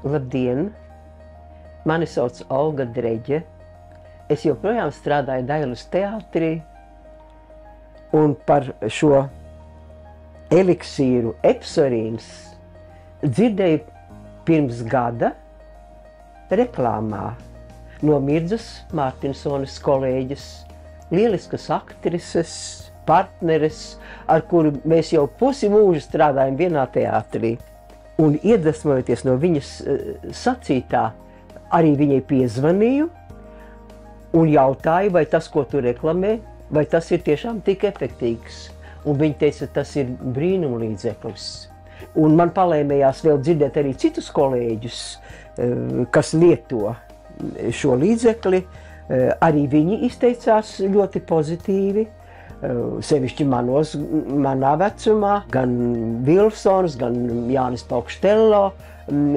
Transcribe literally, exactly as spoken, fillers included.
Labdien! Mani sauc Olga Dreģe. Es joprojām strādāju Dailas teātrī, un par šo eliksīru epsorīns dzirdēju pirms gada reklāmā no Mirdzas Mārtinsonas kolēģes, lieliskas aktrises, partneres, ar kuru mēs jau pusi mūžu strādājam vienā teātrī. Un iedvesmojoties no viņas sacītā, arī viņai piezvanīju un jautāju, vai tas, ko tu reklamē, vai tas ir tiešām tik efektīvs. Un viņa teica, tas ir brīnumlīdzeklis. Un man palēmējās vēl dzirdēt arī citus kolēģus, kas lieto šo līdzekli. Arī viņi izteicās ļoti pozitīvi, sevišķi manos, manā vecumā, gan Vilsons, gan Jānis Paukštello.